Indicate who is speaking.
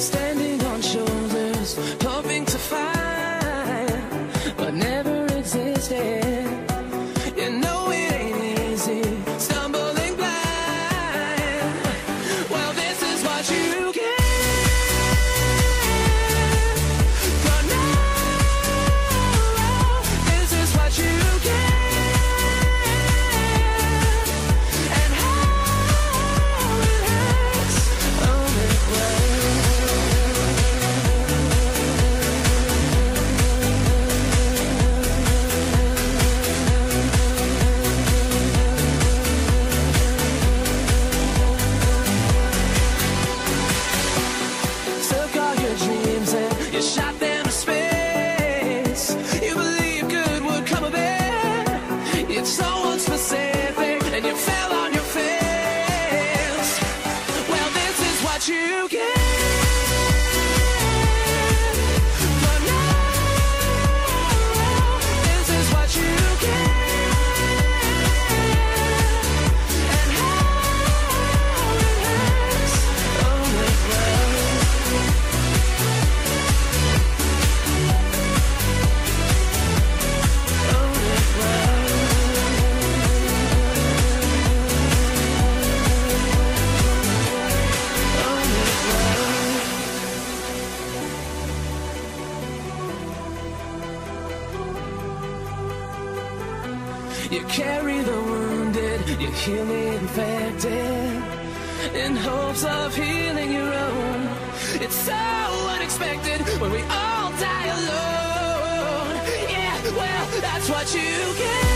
Speaker 1: standing on shoulders, hoping to find what never existed. You know it ain't easy, stumbling blind. Well, this is what you get for now. This is what you get, and how it hurts. Oh, it took all your dreams and you shot them to space. You believed good would come of it. It's so unspecific, and you fell on your face. Well, this is what you get for now. This is what you get, and how it hurts. Oh, it You carry the wounded, you heal the infected, in hopes of healing your own. It's so unexpected when we all die alone. Yeah, well, that's what you get.